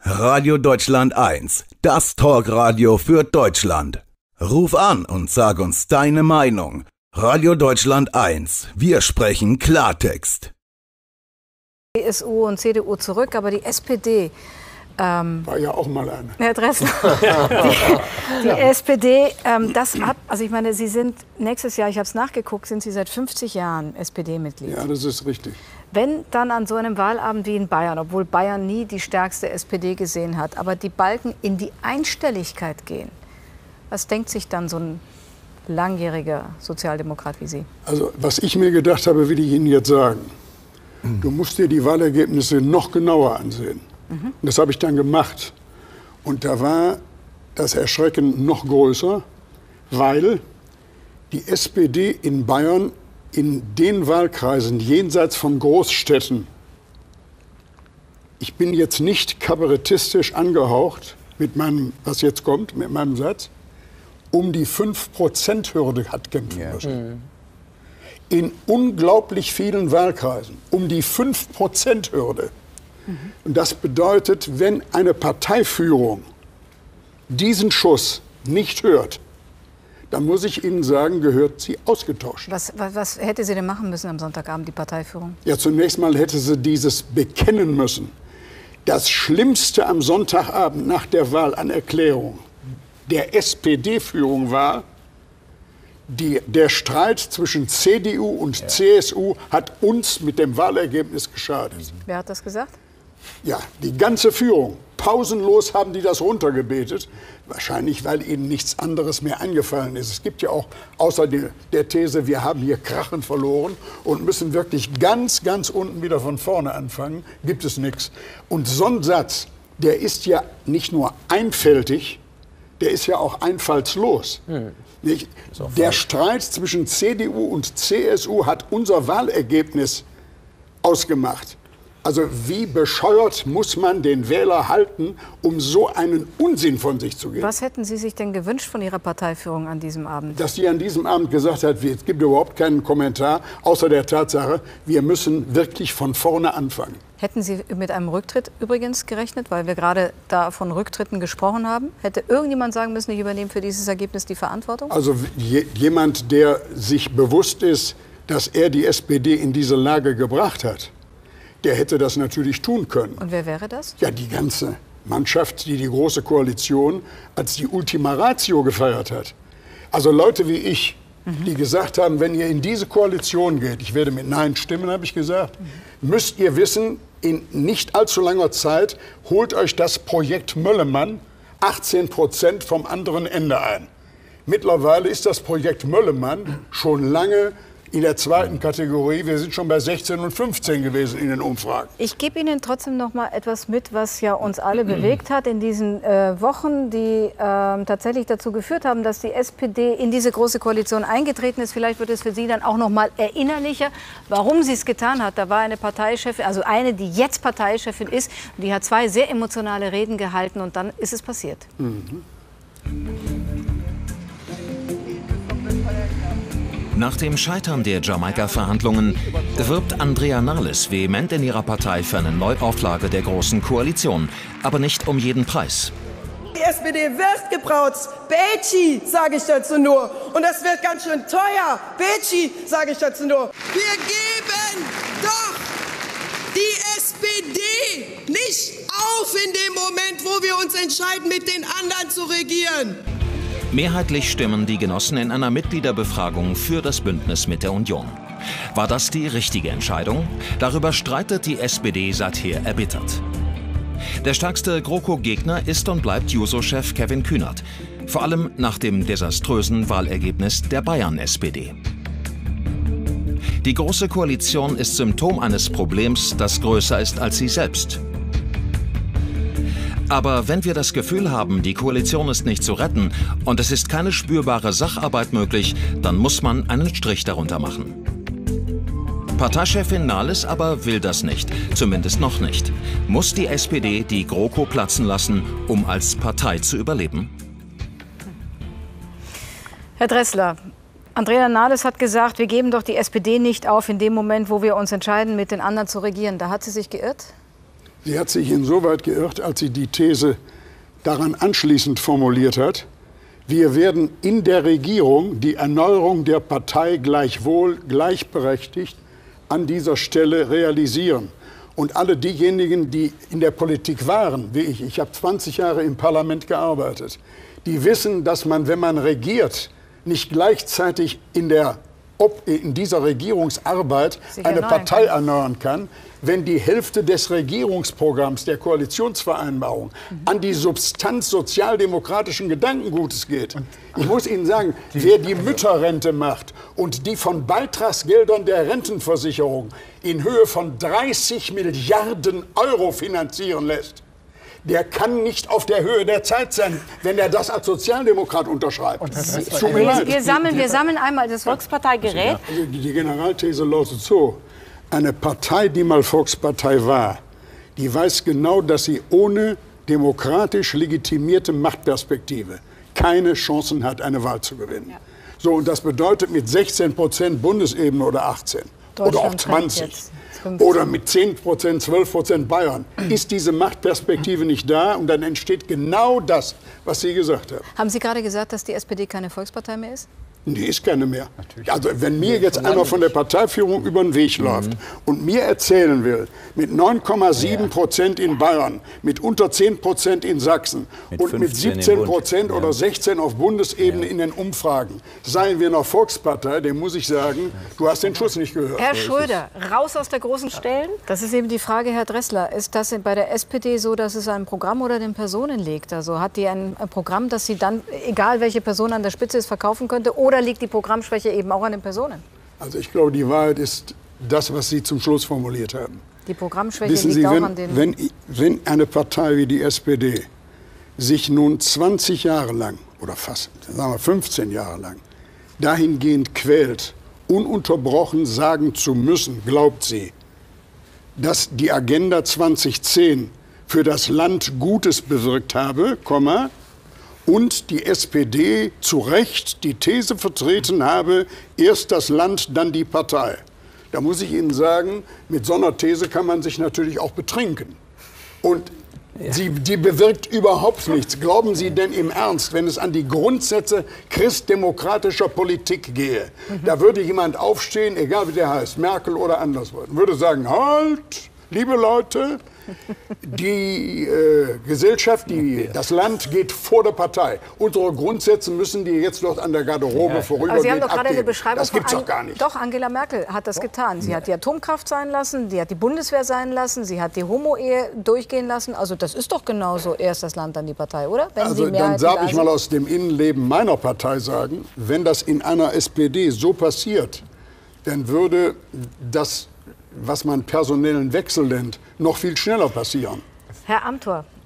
Radio Deutschland 1, das Talkradio für Deutschland. Ruf an und sag uns deine Meinung. Radio Deutschland 1, wir sprechen Klartext. CSU und CDU zurück, aber die SPD... war ja auch mal eine. Herr Dressler, die SPD, also ich meine, Sie sind nächstes Jahr, ich habe es nachgeguckt, sind Sie seit 50 Jahren SPD-Mitglied. Ja, das ist richtig. Wenn dann an so einem Wahlabend wie in Bayern, obwohl Bayern nie die stärkste SPD gesehen hat, aber die Balken in die Einstelligkeit gehen, was denkt sich dann so ein langjähriger Sozialdemokrat wie Sie? Also, was ich mir gedacht habe, will ich Ihnen jetzt sagen. Du musst dir die Wahlergebnisse noch genauer ansehen. Und das habe ich dann gemacht. Und da war das Erschrecken noch größer, weil die SPD in Bayern in den Wahlkreisen jenseits von Großstädten, ich bin jetzt nicht kabarettistisch angehaucht mit meinem, was jetzt kommt, mit meinem Satz, um die 5%-Hürde hat kämpfen müssen. In unglaublich vielen Wahlkreisen um die 5%-Hürde. Und das bedeutet, wenn eine Parteiführung diesen Schuss nicht hört, dann muss ich Ihnen sagen, gehört sie ausgetauscht. Was hätte sie denn machen müssen am Sonntagabend, die Parteiführung? Ja, zunächst mal hätte sie dieses bekennen müssen. Das Schlimmste am Sonntagabend nach der Wahl an Erklärung der SPD-Führung war, der Streit zwischen CDU und CSU hat uns mit dem Wahlergebnis geschadet. Wer hat das gesagt? Ja, die ganze Führung. Pausenlos haben die das runtergebetet. Wahrscheinlich, weil ihnen nichts anderes mehr eingefallen ist. Es gibt ja auch außer der These, wir haben hier krachend verloren und müssen wirklich ganz, ganz unten wieder von vorne anfangen, gibt es nichts. Und so ein Satz, der ist ja nicht nur einfältig, der ist ja auch einfallslos. Nicht? Der Streit zwischen CDU und CSU hat unser Wahlergebnis ausgemacht. Also wie bescheuert muss man den Wähler halten, um so einen Unsinn von sich zu geben? Was hätten Sie sich denn gewünscht von Ihrer Parteiführung an diesem Abend? Dass sie an diesem Abend gesagt hat, es gibt überhaupt keinen Kommentar, außer der Tatsache, wir müssen wirklich von vorne anfangen. Hätten Sie mit einem Rücktritt übrigens gerechnet, weil wir gerade da von Rücktritten gesprochen haben? Hätte irgendjemand sagen müssen, ich übernehme für dieses Ergebnis die Verantwortung? Also jemand, der sich bewusst ist, dass er die SPD in diese Lage gebracht hat, der hätte das natürlich tun können. Und wer wäre das? Ja, die ganze Mannschaft, die Große Koalition als die Ultima Ratio gefeiert hat. Also Leute wie ich, die gesagt haben, wenn ihr in diese Koalition geht, ich werde mit Nein stimmen, habe ich gesagt, müsst ihr wissen, in nicht allzu langer Zeit holt euch das Projekt Möllemann 18% vom anderen Ende ein. Mittlerweile ist das Projekt Möllemann schon lange in der zweiten Kategorie. Wir sind schon bei 16 und 15 gewesen in den Umfragen. Ich gebe Ihnen trotzdem noch mal etwas mit, was ja uns alle bewegt hat in diesen Wochen, die tatsächlich dazu geführt haben, dass die SPD in diese Große Koalition eingetreten ist. Vielleicht wird es für Sie dann auch noch mal erinnerlicher, warum sie es getan hat. Da war eine Parteichefin, also eine, die jetzt Parteichefin ist, die hat 2 sehr emotionale Reden gehalten und dann ist es passiert. Nach dem Scheitern der Jamaika-Verhandlungen wirbt Andrea Nahles vehement in ihrer Partei für eine Neuauflage der Großen Koalition, aber nicht um jeden Preis. Die SPD wird gebraucht. Betschi, sage ich dazu nur. Und das wird ganz schön teuer. Betschi, sage ich dazu nur. Wir geben doch die SPD nicht auf in dem Moment, wo wir uns entscheiden, mit den anderen zu regieren. Mehrheitlich stimmen die Genossen in einer Mitgliederbefragung für das Bündnis mit der Union. War das die richtige Entscheidung? Darüber streitet die SPD seither erbittert. Der stärkste GroKo-Gegner ist und bleibt Juso-Chef Kevin Kühnert. Vor allem nach dem desaströsen Wahlergebnis der Bayern-SPD. Die Große Koalition ist Symptom eines Problems, das größer ist als sie selbst. Aber wenn wir das Gefühl haben, die Koalition ist nicht zu retten und es ist keine spürbare Sacharbeit möglich, dann muss man einen Strich darunter machen. Parteichefin Nahles aber will das nicht, zumindest noch nicht. Muss die SPD die GroKo platzen lassen, um als Partei zu überleben? Herr Dressler, Andrea Nahles hat gesagt, wir geben doch die SPD nicht auf in dem Moment, wo wir uns entscheiden, mit den anderen zu regieren. Da hat sie sich geirrt? Sie hat sich insoweit geirrt, als sie die These daran anschließend formuliert hat, wir werden in der Regierung die Erneuerung der Partei gleichwohl gleichberechtigt an dieser Stelle realisieren. Und alle diejenigen, die in der Politik waren, wie ich habe 20 Jahre im Parlament gearbeitet, die wissen, dass man, wenn man regiert, nicht gleichzeitig in dieser Regierungsarbeit eine Partei erneuern kann, wenn die Hälfte des Regierungsprogramms, der Koalitionsvereinbarung, an die Substanz sozialdemokratischen Gedankengutes geht. Ich muss Ihnen sagen, wer die Mütterrente macht und die von Beitragsgeldern der Rentenversicherung in Höhe von 30 Milliarden Euro finanzieren lässt, der kann nicht auf der Höhe der Zeit sein, wenn er das als Sozialdemokrat unterschreibt. Wir sammeln einmal das Volksparteigerät. Also die Generalthese lautet so: Eine Partei, die mal Volkspartei war, die weiß genau, dass sie ohne demokratisch legitimierte Machtperspektive keine Chancen hat, eine Wahl zu gewinnen. Ja. So, und das bedeutet mit 16% Bundesebene oder 18 oder auch 20 oder mit 10%, 12% Bayern, ist diese Machtperspektive nicht da und dann entsteht genau das, was Sie gesagt haben. Haben Sie gerade gesagt, dass die SPD keine Volkspartei mehr ist? Die ist keine mehr. Also wenn mir jetzt einer von der Parteiführung über den Weg läuft und mir erzählen will, mit 9,7% in Bayern, mit unter 10% in Sachsen und mit 17% oder 16% auf Bundesebene in den Umfragen, seien wir noch Volkspartei, dem muss ich sagen, du hast den Schuss nicht gehört. Herr Schröder, raus aus der großen Stellen? Das ist eben die Frage, Herr Dressler. Ist das bei der SPD so, dass es an Programm oder den Personen liegt? Also hat die ein Programm, das sie dann, egal welche Person an der Spitze ist, verkaufen könnte? Oder liegt die Programmschwäche eben auch an den Personen? Also ich glaube, die Wahrheit ist das, was Sie zum Schluss formuliert haben. Die Programmschwäche Wissen liegt Sie, auch an den... Wenn eine Partei wie die SPD sich nun 20 Jahre lang oder fast, sagen wir 15 Jahre lang, dahingehend quält, ununterbrochen sagen zu müssen, glaubt sie, dass die Agenda 2010 für das Land Gutes bewirkt habe, und die SPD zu Recht die These vertreten habe, erst das Land, dann die Partei. Da muss ich Ihnen sagen, mit so einer These kann man sich natürlich auch betrinken. Und die bewirkt überhaupt nichts. Glauben Sie denn im Ernst, wenn es an die Grundsätze christdemokratischer Politik gehe, da würde jemand aufstehen, egal wie der heißt, Merkel oder anderswo, würde sagen, halt, liebe Leute, die Gesellschaft, das Land geht vor der Partei. Unsere Grundsätze müssen die jetzt dort an der Garderobe vorübergehen. Aber Sie haben doch gerade eine Beschreibung. Das gibt's doch gar nicht. Doch, Angela Merkel hat das getan. Sie hat die Atomkraft sein lassen, sie hat die Bundeswehr sein lassen, sie hat die Homo-Ehe durchgehen lassen. Also das ist doch genauso, erst das Land, dann die Partei, oder? Wenn also dann darf ich mal aus dem Innenleben meiner Partei sagen, wenn das in einer SPD so passiert, dann würde das, was man personellen Wechsel nennt, noch viel schneller passieren. Herr Amthor,